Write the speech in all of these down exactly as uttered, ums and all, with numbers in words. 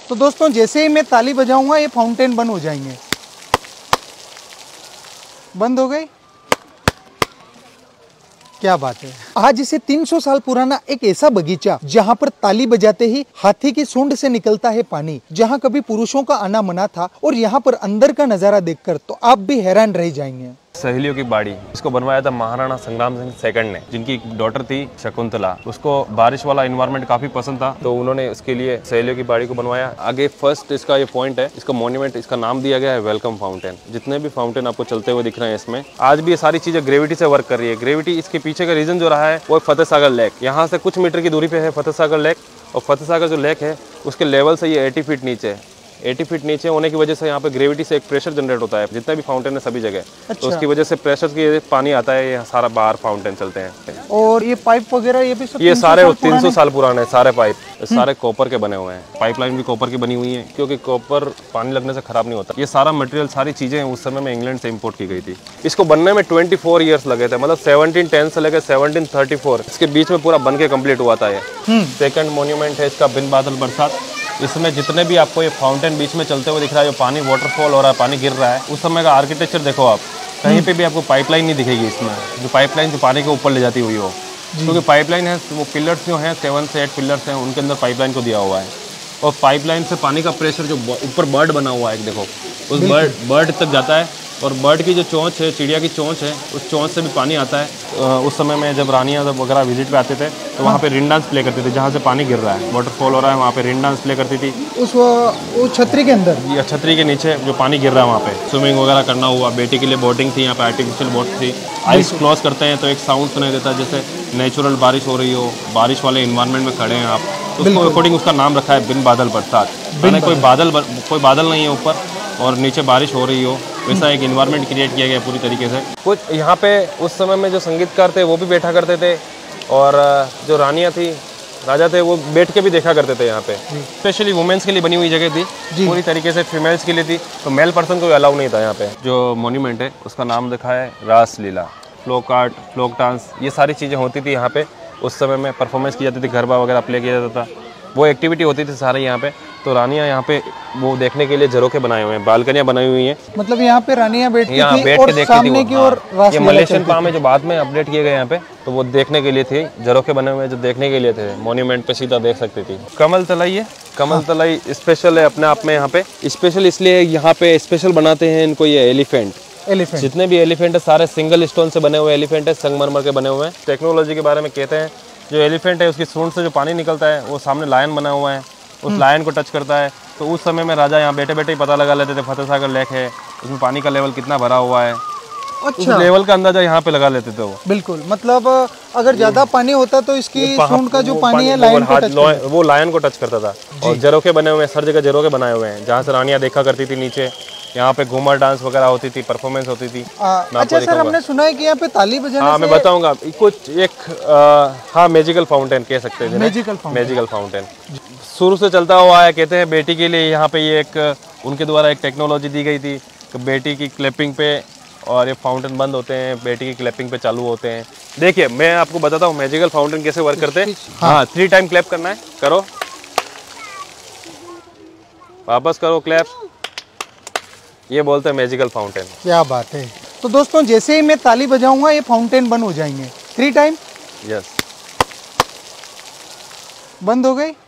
तो दोस्तों जैसे ही मैं ताली बजाऊंगा ये फाउंटेन बंद हो जाएंगे। बंद हो गई। क्या बात है। आज इसे तीन सौ साल पुराना एक ऐसा बगीचा जहाँ पर ताली बजाते ही हाथी की सूंड से निकलता है पानी, जहाँ कभी पुरुषों का आना मना था, और यहाँ पर अंदर का नजारा देखकर तो आप भी हैरान रह जाएंगे। सहेलियों की बाड़ी, इसको बनवाया था महाराणा संग्राम सिंह सेकंड ने, जिनकी डॉटर थी शकुंतला। उसको बारिश वाला एनवायरनमेंट काफी पसंद था, तो उन्होंने उसके लिए सहेलियों की बाड़ी को बनवाया। आगे फर्स्ट इसका ये पॉइंट है, इसका मॉन्यूमेंट, इसका नाम दिया गया है वेलकम फाउंटेन। जितने भी फाउंटेन आपको चलते हुए दिख रहे हैं इसमें, आज भी ये सारी चीजें ग्रेविटी से वर्क कर रही है। ग्रेविटी इसके पीछे का रीजन जो रहा है वो फतेह सागर लेक, यहाँ से कुछ मीटर की दूरी पे है फतेह सागर लेक, और फतेह सागर जो लेक है उसके लेवल से ये अस्सी फीट नीचे है। अस्सी फीट नीचे होने की वजह से यहाँ पे ग्रेविटी से एक प्रेशर जनरेट होता है, जितना भी फाउंटेन है सभी जगह। अच्छा। तो उसकी वजह से प्रेशर की पानी आता है, ये सारा बाहर फाउंटेन चलते हैं। और ये पाइप वगैरह ये भी सब ये सारे तीन सौ साल पुराने सारे पाइप, सारे कॉपर के बने हुए हैं। पाइपलाइन भी कॉपर की बनी हुई है, क्योंकि कॉपर पानी लगने से खराब नहीं होता। ये सारा मटेरियल, सारी चीजें उस समय में इंग्लैंड से इम्पोर्ट की गई थी। इसको बनने में ट्वेंटी फोर ईयर्स लगे थे, मतलब सेवनटीन टेन से लेकर सेवनटीन थर्टी फोर, इसके बीच में पूरा बन के कम्प्लीट हुआ था। ये सेकंड मॉन्यूमेंट है इसका, बिन बादल बरसात। इसमें जितने भी आपको ये फाउंटेन बीच में चलते हुए दिख रहा है, जो पानी वाटरफॉल हो रहा है, पानी गिर रहा है, उस समय का आर्किटेक्चर देखो आप, कहीं पे भी आपको पाइपलाइन नहीं दिखेगी इसमें, जो पाइपलाइन जो पानी के ऊपर ले जाती हुई हो, क्योंकि पाइपलाइन है वो पिलर्स जो हैं, सेवन से एट पिलर्स हैं, उनके अंदर पाइपलाइन को दिया हुआ है। और पाइपलाइन से पानी का प्रेशर जो ऊपर बर्ड बना हुआ है, देखो उस बर्ड बर्ड तक जाता है, और बर्ड की जो चोंच है, चिड़िया की चोंच है, उस चोंच से भी पानी आता है। उस समय में जब रानियाँ जब वगैरह विजिट पे आते थे तो वहाँ पे रिन डांस प्ले करते थे, जहाँ से पानी गिर रहा है, वाटरफॉल हो रहा है, वहाँ पे रिन डांस प्ले करती थी उस वो छतरी के अंदर, या छतरी के नीचे जो पानी गिर रहा है वहाँ पे स्विमिंग वगैरह करना हुआ। बेटी के लिए बोटिंग थी, यहाँ पे आर्टिफिशियल बोट थी। आइस क्लोज करते हैं तो एक साउंड सुनाई देता है, जैसे नेचुरल बारिश हो रही हो, बारिश वाले इन्वायरमेंट में खड़े हैं आप, तो उसको अकॉर्डिंग उसका नाम रखा है बिन बादल बरसात। मैंने कोई बादल कोई बादल नहीं है ऊपर और नीचे बारिश हो रही हो, वैसा एक इन्वायरमेंट क्रिएट किया गया पूरी तरीके से। कुछ यहाँ पे उस समय में जो संगीतकार थे वो भी बैठा करते थे, और जो रानियाँ थी, राजा थे, वो बैठ के भी देखा करते थे यहाँ पे। स्पेशली वुमेन्स के लिए बनी हुई जगह थी, पूरी तरीके से फीमेल्स के लिए थी, तो मेल पर्सन को अलाउ नहीं था यहाँ पे। जो मॉन्यूमेंट है उसका नाम लिखा है Ras Leela, folk art, folk dance, ये सारी चीज़ें होती थी यहाँ पे। उस समय में परफॉर्मेंस की जाती थी, गरबा वगैरह प्ले किया जाता था, वो एक्टिविटी होती थी सारे यहाँ पे। तो रानियाँ यहाँ पे वो देखने के लिए झरोखे बनाए हुए हैं, बालकनियाँ बनाई हुई हैं, मतलब यहाँ पे रानियाँ बैठती यहाँ थी बैठ के देखती थी। हाँ, ये मलेशियन पाम है जो बाद में अपडेट किए गए यहाँ पे, तो वो देखने के लिए थे, झरोखे बने हुए जो देखने के लिए थे, मॉन्यूमेंट पे सीधा देख सकती थी। कमल तलाई है, कमल तलाई स्पेशल है अपने आप में। यहाँ पे स्पेशल इसलिए यहाँ पे स्पेशल बनाते हैं इनको, ये एलिफेंट एलिफेंट जितने भी एलिफेंट है सारे सिंगल स्टोन से बने हुए एलिफेंट है, संगमरमर के बने हुए हैं। टेक्नोलॉजी के बारे में कहते हैं, जो एलिफेंट है उसकी सूंड से जो पानी निकलता है वो सामने लायन बना हुआ है, उस लायन को टच करता है। तो उस समय में राजा यहाँ बैठे बैठे ही पता लगा लेते थे फतेह सागर लेक है, उसमें पानी का लेवल कितना भरा हुआ है। अच्छा। उस लेवल का अंदाजा यहाँ पे लगा लेते थे वो। बिल्कुल, मतलब अगर ज्यादा पानी होता तो इसकी सूंड का जो पानी है लायन को टच करता, वो लायन को टच करता था। और झरोखे बने हुए हैं, हर जगह झरोखे बनाए हुए हैं, जहाँ से रानियाँ देखा करती थी नीचे। यहाँ पे घूमर डांस वगैरह होती थी, परफॉर्मेंस होती थी। अच्छा सर, हमने सुना है कि यहाँ पे ताली बजाने हाँ, मैं बताऊंगा कुछ एक आ, हाँ मैजिकल फाउंटेन कह सकते हैं, मैजिकल फाउंटेन। मैजिकल फाउंटेन शुरू से चलता हुआ है। कहते हैं बेटी के लिए यहाँ पे ये एक उनके द्वारा एक टेक्नोलॉजी दी गई थी कि बेटी की क्लैपिंग पे और ये फाउंटेन बंद होते हैं, बेटी की क्लैपिंग पे चालू होते हैं। देखिए मैं आपको बताता हूँ मैजिकल फाउंटेन कैसे वर्क करते हैं। हाँ, थ्री टाइम क्लैप करना है, करो, वापस करो क्लैप, ये बोलते हैं मैजिकल फाउंटेन। क्या बात है। तो दोस्तों जैसे ही मैं ताली बजाऊंगा ये फाउंटेन बंद हो जाएंगे। थ्री टाइम, यस, बंद हो गई।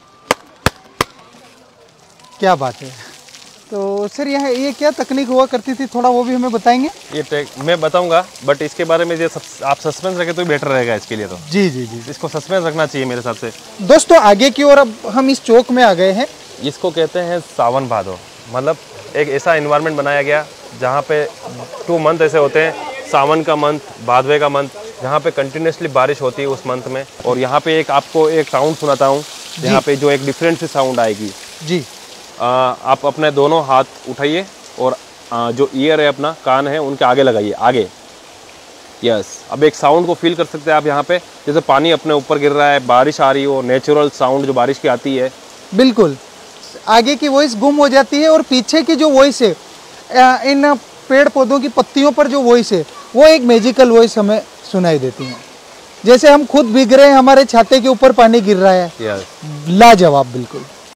क्या बात है। तो सर यहाँ ये क्या तकनीक हुआ करती थी, थोड़ा वो भी हमें बताएंगे? ये टेक मैं बताऊंगा, बट इसके बारे में ये सब आप सस्पेंस रखें तो बेटर रहेगा इसके लिए। तो जी जी जी इसको सस्पेंस रखना चाहिए मेरे हिसाब से। दोस्तों आगे की ओर अब हम इस चौक में आ गए हैं। इसको कहते हैं सावन भादो, मतलब एक ऐसा एनवायरनमेंट बनाया गया जहाँ पे टू मंथ ऐसे होते हैं, सावन का मंथ, भादवे का मंथ, जहाँ पे कंटिन्यूसली बारिश होती है उस मंथ में। और यहाँ पे एक आपको एक साउंड सुनाता हूँ, यहाँ पे जो एक डिफरेंट सी साउंड आएगी जी। आ, आप अपने दोनों हाथ उठाइए और आ, जो ईयर है अपना कान है उनके आगे लगाइए, आगे, यस। अब एक साउंड को फील कर सकते हैं आप यहाँ पे, जैसे पानी अपने ऊपर गिर रहा है, बारिश आ रही हो, नेचुरल साउंड जो बारिश की आती है। बिल्कुल, आगे की वॉइस गुम हो जाती है और पीछे की जो वॉइस है, इन पेड़ पौधों की पत्तियों पर जो वॉइस है वो एक मैजिकल वॉइस हमें सुनाई देती है, जैसे हम खुद भीग रहे हैं, हमारे छाते के ऊपर पानी गिर रहा है। yes. लाजवाब, बिल्कुल।